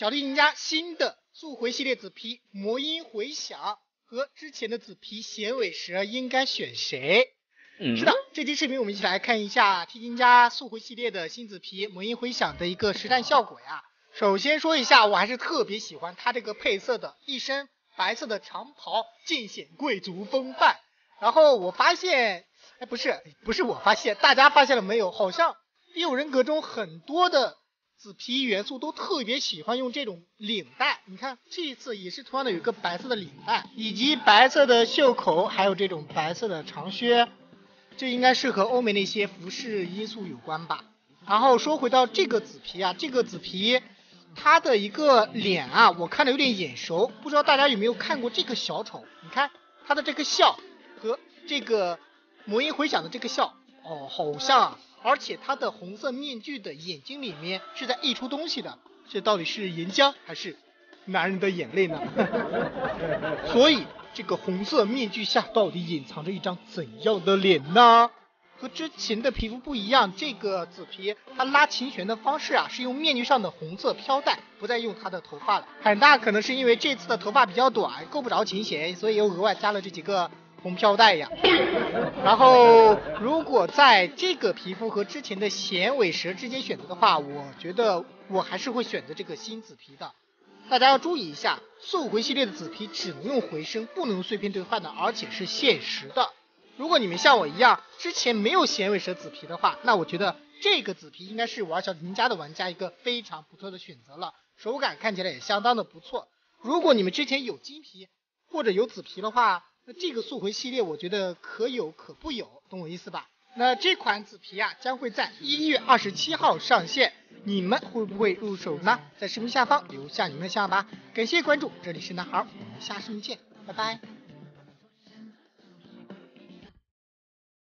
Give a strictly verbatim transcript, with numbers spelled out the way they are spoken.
小提琴家新的速回系列子皮魔音回响和之前的子皮弦尾蛇应该选谁？ 嗯， 是的，这期视频我们一起来看一下提琴家速回系列的新子皮魔音回响的一个实战效果呀。首先说一下，我还是特别喜欢它这个配色的，一身白色的长袍，尽显贵族风范。然后我发现，哎，不是，不是我发现，大家发现了没有？好像第五人格中很多的子皮元素都特别喜欢用这种领带。你看，这一次也是同样的有一个白色的领带，以及白色的袖口，还有这种白色的长靴。这应该是和欧美那些服饰因素有关吧。然后说回到这个子皮啊，这个子皮它的一个脸啊，我看的有点眼熟，不知道大家有没有看过这个小丑？你看它的这个笑和这个魔音回响的这个笑，哦，好像啊。而且它的红色面具的眼睛里面是在溢出东西的，这到底是岩浆还是男人的眼泪呢？所以这个红色面具下到底隐藏着一张怎样的脸呢？和之前的皮肤不一样，这个子皮它拉琴弦的方式啊，是用面具上的红色飘带，不再用它的头发了。很大可能是因为这次的头发比较短，够不着琴弦，所以又额外加了这几个红飘带呀。然后如果在这个皮肤和之前的弦尾蛇之间选择的话，我觉得我还是会选择这个新子皮的。大家要注意一下，速回系列的子皮只能用回声，不能碎片兑换的，而且是限时的。如果你们像我一样之前没有弦尾蛇子皮的话，那我觉得这个子皮应该是玩小提琴家的玩家一个非常不错的选择了，手感看起来也相当的不错。如果你们之前有金皮或者有子皮的话，那这个速回系列我觉得可有可不有，懂我意思吧？那这款子皮啊将会在一月二十七号上线，你们会不会入手呢？在视频下方留下你们的想法吧。感谢关注，这里是男孩，我们下视频见，拜拜。